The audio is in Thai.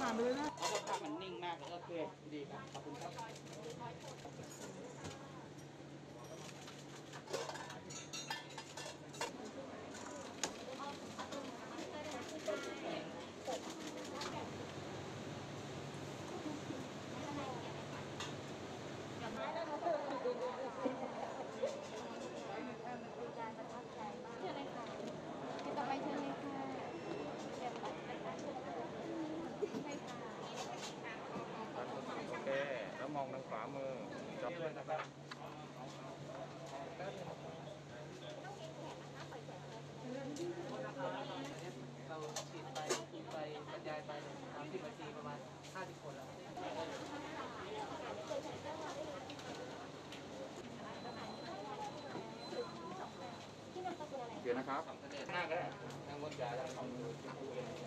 ผ่านไปเลยนะเพราะว่าภาพมันนิ่งมากแล้วก็คือดีครับขอบคุณครับการประทับใจมากเชิญเลยค่ะที่ต่อไปเชิญเลยค่ะเดี๋ยวบัตรประชาชนใช่ค่ะโอเคแล้วมองทางขวามือจับด้วยนะครับเราฉีดไปบรรยายไป30 นาทีประมาณ50 คนแล้วเดี๋ยวนะครับหน้าก็ได้ทางบนจ่ายแล้วของ